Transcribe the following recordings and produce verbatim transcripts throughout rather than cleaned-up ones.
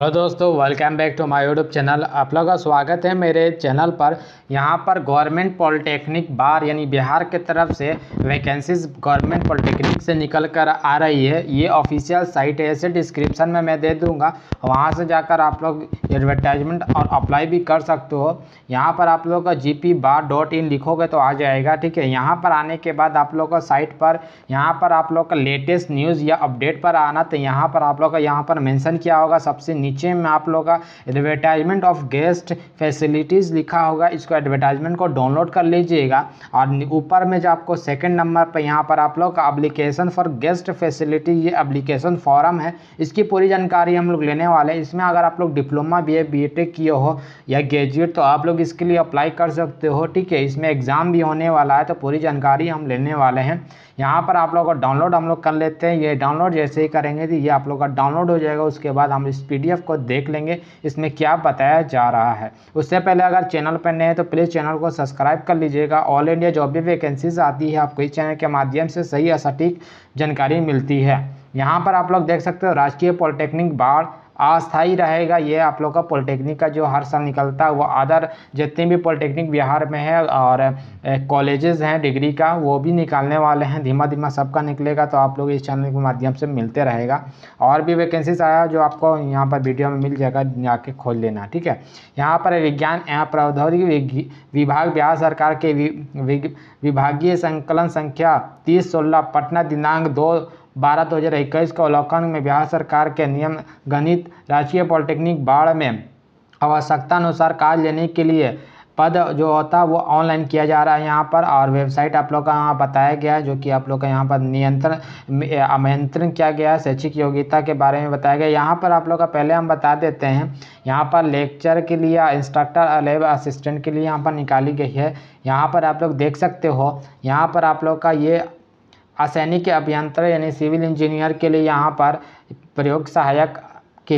Hello दोस्तों, welcome back to my YouTube channel. आप लोगों का स्वागत है मेरे चैनल पर। यहाँ पर गवर्नमेंट पॉलिटेक्निक बार यानी बिहार के तरफ से वैकेंसीज गवर्नमेंट पॉलिटेक्निक से निकल कर आ रही है। ये ऑफिशियल साइट है, ऐसे डिस्क्रिप्शन में मैं दे दूँगा, वहाँ से जाकर आप लोग एडवर्टाइजमेंट और अप्लाई भी कर सकते हो। यहाँ पर आप लोग का G P bar dot in लिखोगे तो आ जाएगा, ठीक है। यहाँ पर आने के बाद आप लोग का साइट पर यहाँ पर आप लोग का लेटेस्ट न्यूज़ या अपडेट पर आना, तो यहाँ पर आप लोग का यहाँ पर मेंशन किया होगा सबसे नीचे में आप लोग का एडवर्टाइजमेंट ऑफ गेस्ट फैसिलिटीज़ लिखा होगा। इसको एडवर्टाइजमेंट को डाउनलोड कर लीजिएगा और ऊपर में जो आपको सेकंड नंबर पर यहाँ पर आप लोग का एप्लीकेशन फॉर गेस्ट फैसिलिटी, ये एप्लीकेशन फॉर्म है। इसकी पूरी जानकारी हम लोग लेने वाले हैं। इसमें अगर आप लोग diploma B A B Tech किए हो या ग्रेजुएट तो आप लोग इसके लिए अप्लाई कर सकते हो, ठीक है। इसमें एग्ज़ाम भी होने वाला है, तो पूरी जानकारी हम लेने वाले हैं। यहाँ पर आप लोग का डाउनलोड हम लोग कर लेते हैं। ये डाउनलोड जैसे ही करेंगे तो ये आप लोग का डाउनलोड हो जाएगा। उसके बाद हम इस पीडीएफ को देख लेंगे इसमें क्या बताया जा रहा है। उससे पहले अगर चैनल पर नए हैं तो प्लीज़ चैनल को सब्सक्राइब कर लीजिएगा। ऑल इंडिया जॉब भी वैकेंसीज आती है, आपको इस चैनल के माध्यम से सही और सटीक जानकारी मिलती है। यहाँ पर आप लोग देख सकते हो राजकीय पॉलिटेक्निक बार अस्थाई रहेगा। ये आप लोग का पॉलिटेक्निक का जो हर साल निकलता है वो अदर जितने भी पॉलिटेक्निक बिहार में है और कॉलेजेस हैं डिग्री का वो भी निकालने वाले हैं। धीमा धीमा सबका निकलेगा, तो आप लोग इस चैनल के माध्यम से मिलते रहेगा। और भी वैकेंसीज आया जो आपको यहाँ पर वीडियो में मिल जाएगा, जाके खोल लेना, ठीक है। यहाँ पर विज्ञान एवं प्रौद्योगिकी विभाग बिहार सरकार के विभागीय संकलन संख्या तीस सोलह पटना दिनांक दो बारह दो हज़ार इक्कीस के अवलोकन में बिहार सरकार के नियम गणित राजकीय पॉलिटेक्निक बाड़ में आवश्यकता अनुसार कार्य लेने के लिए पद जो होता है वो ऑनलाइन किया जा रहा है यहाँ पर। और वेबसाइट आप लोग का यहाँ बताया गया है, जो कि आप लोग का यहाँ पर नियंत्रण आमंत्रण किया गया है। शैक्षिक योग्यता के बारे में बताया गया। यहाँ पर आप लोग का पहले हम बता देते हैं, यहाँ पर लेक्चर के लिए इंस्ट्रक्टर लैब असिस्टेंट के लिए यहाँ पर निकाली गई है। यहाँ पर आप लोग देख सकते हो, यहाँ पर आप लोग का ये असैनिक अभियंता यानी सिविल इंजीनियर के लिए यहाँ पर प्रयोग सहायक के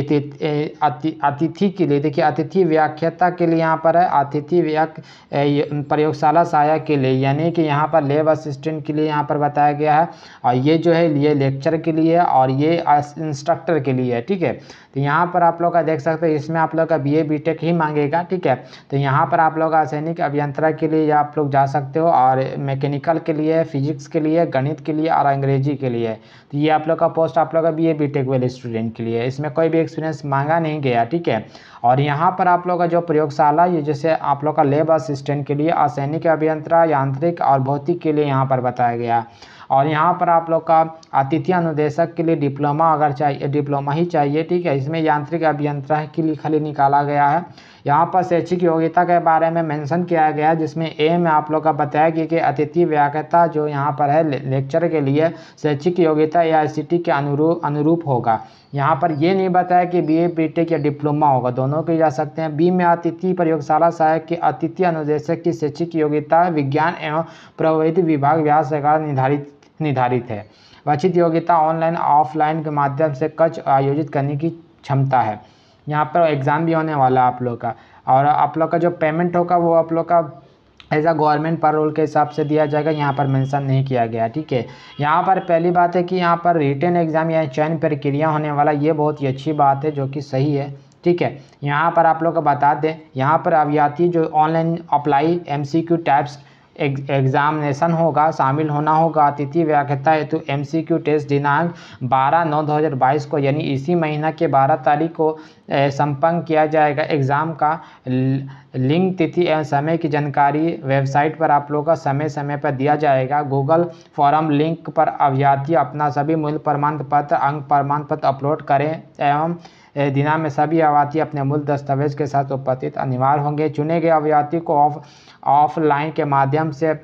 अतिथि के लिए, देखिए अतिथि व्याख्याता के लिए यहाँ पर है अतिथि व्याक प्रयोगशाला सहायक के लिए, यानी कि यहाँ पर लैब असिस्टेंट के लिए यहाँ पर बताया गया है। और ये जो है ये लेक्चर के लिए और ये इंस्ट्रक्टर के लिए है, ठीक है। तो यहाँ पर आप लोग का देख सकते हैं, इसमें आप लोग का बी ए बी टेक ही मांगेगा, ठीक है। तो यहाँ पर आप लोग असैनिक अभियंत्रण के लिए आप लोग जा सकते हो, और मैकेनिकल के लिए, फिजिक्स के लिए, गणित के लिए और अंग्रेजी के लिए। तो ये आप लोग का पोस्ट आप लोग का बी ए बी टेक वाले स्टूडेंट के लिए, इसमें कोई भी एक्सपीरियंस मांगा नहीं गया, ठीक है। और यहाँ पर आप लोग का जो प्रयोगशाला, ये जैसे आप लोग का लैब असिस्टेंट के लिए, असैनिक अभियंत्रण, यांत्रिक और भौतिक के लिए यहाँ पर बताया गया। और यहाँ पर आप लोग का अतिथि अनुदेशक के लिए डिप्लोमा अगर चाहिए, डिप्लोमा ही चाहिए, ठीक है। इसमें यांत्रिक अभियंत्रण के लिए खाली निकाला गया है। यहाँ पर शैक्षिक योग्यता के बारे में मेंशन किया गया है, जिसमें ए में आप लोग का बताया गया कि अतिथि व्याख्याता जो यहाँ पर है ले, लेक्चर के लिए शैक्षिक योग्यता ए आई सी टी के अनुरूप अनुरूप होगा। यहाँ पर ये नहीं बताया कि बी ए बी टेक या डिप्लोमा होगा, दोनों के जा सकते हैं। बी में अतिथि प्रयोगशाला सहायक के अतिथि अनुदेशक की शैक्षिक योग्यता विज्ञान एवं प्रौद्योगिकी विभाग बिहार सरकार निर्धारित निर्धारित है। वांछित योग्यता ऑनलाइन ऑफलाइन के माध्यम से कक्ष आयोजित करने की क्षमता है। यहाँ पर एग्ज़ाम भी होने वाला है आप लोग का। और आप लोग का जो पेमेंट होगा वो आप लोग का एज अ गवर्नमेंट पर रोल के हिसाब से दिया जाएगा, यहाँ पर मेंशन नहीं किया गया, ठीक है। यहाँ पर पहली बात है कि यहाँ पर रिटन एग्ज़ाम या चयन प्रक्रिया होने वाला, ये बहुत ही अच्छी बात है, जो कि सही है, ठीक है। यहाँ पर आप लोग को बता दें, यहाँ पर अभ्यर्थी जो online apply M C Q types examination होगा, शामिल होना होगा। अतिथि व्याख्याता हेतु एम सी क्यू टेस्ट दिनांक बारह नौ दो हज़ार बाईस को, यानी इसी महीना के बारह तारीख को संपन्न किया जाएगा। एग्ज़ाम का लिंक, तिथि एवं समय की जानकारी वेबसाइट पर आप लोगों का समय समय पर दिया जाएगा। गूगल फॉर्म लिंक पर अभ्यर्थी अपना सभी मूल प्रमाण पत्र, अंक प्रमाण पत्र अपलोड करें एवं दिना में सभी अभ्यर्थी अपने मूल दस्तावेज के साथ उपस्थित अनिवार्य होंगे। चुने गए अभ्यर्थी को ऑफ ऑफलाइन के माध्यम से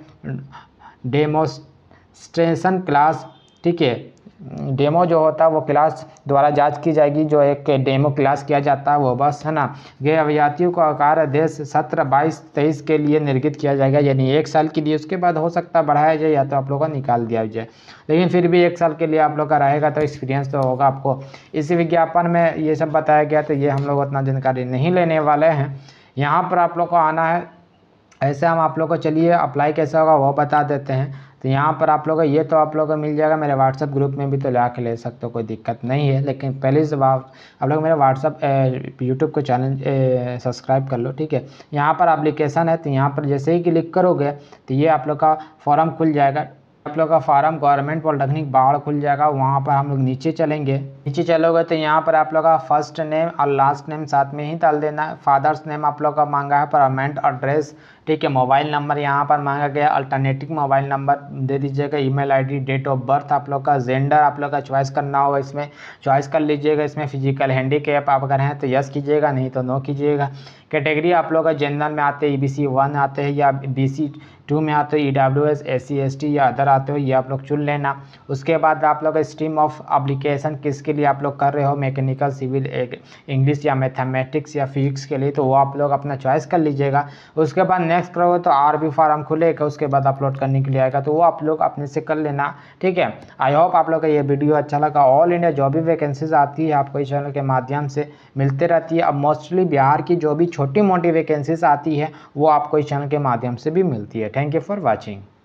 डेमोस्ट्रेशन क्लास, ठीक है, डेमो जो होता है वो क्लास द्वारा जांच की जाएगी, जो एक डेमो क्लास किया जाता है वो, बस है ना। गए अभ्यर्थियों को आकार आदेश सत्र बाईस तेईस के लिए निर्गत किया जाएगा, यानी एक साल के लिए। उसके बाद हो सकता है बढ़ाया जाए या तो आप लोगों का निकाल दिया जाए, लेकिन फिर भी एक साल के लिए आप लोग का रहेगा, तो एक्सपीरियंस तो होगा आपको। इस विज्ञापन में ये सब बताया गया, तो ये हम लोग उतना जानकारी नहीं लेने वाले हैं। यहाँ पर आप लोग को आना है, ऐसे हम आप लोग को, चलिए अप्लाई कैसे होगा वो बता देते हैं। तो यहाँ पर आप लोग ये तो आप लोग को मिल जाएगा। मेरे व्हाट्सएप ग्रुप में भी तो ला के ले सकते हो, कोई दिक्कत नहीं है। लेकिन पहले से आप आप लोग मेरे व्हाट्सएप यूट्यूब को चैनल सब्सक्राइब कर लो, ठीक है। यहाँ पर एप्लीकेशन है, तो यहाँ पर जैसे ही क्लिक करोगे तो ये आप लोग का फॉर्म खुल जाएगा। आप लोग का फार्म गवर्नमेंट पॉलिटेक्निक बाढ़ खुल जाएगा। वहाँ पर हम लोग नीचे चलेंगे, नीचे चलोगे तो यहाँ पर आप लोग का फर्स्ट नेम और लास्ट नेम साथ में ही डाल देना है। फादर्स नेम आप लोग का मांगा है, परमानेंट एड्रेस, ठीक है। मोबाइल नंबर यहाँ पर मांगा गया, अल्टरनेटिव मोबाइल नंबर दे दीजिएगा। Email ID, date of birth आप लोग का, जेंडर आप लोग का चॉइस करना होगा, इसमें चॉइस कर लीजिएगा। इसमें फिजिकल हैंडीकैप आप अगर हैं तो यस कीजिएगा, नहीं तो नो कीजिएगा। कैटेगरी आप लोग का जनरल में आते हैं, ई बी सी वन आते हैं या बी सी टू में आते हो, E W S, S C S T या अदर आते हो, ये आप लोग चुन लेना। उसके बाद आप लोग स्ट्रीम ऑफ एप्लीकेशन किसके लिए आप लोग कर रहे हो, मैकेनिकल, सिविल, इंग्लिश या मैथमेटिक्स या फिजिक्स के लिए, तो वो आप लोग अपना चॉइस कर लीजिएगा। उसके बाद नेक्स्ट करोगे तो आर बी फार्म खुलेगा, उसके बाद अपलोड करने के लिए आएगा, तो वो आप लोग अपने से कर लेना, ठीक है। आई होप आप लोग का ये वीडियो अच्छा लगा। ऑल इंडिया जो भी वैकेंसीज आती है आपको इस चैनल के माध्यम से मिलते रहती है। अब मोस्टली बिहार की जो भी छोटी मोटी वैकेंसीज आती है वो आपको इस चैनल के माध्यम से भी मिलती है। Thank you for watching.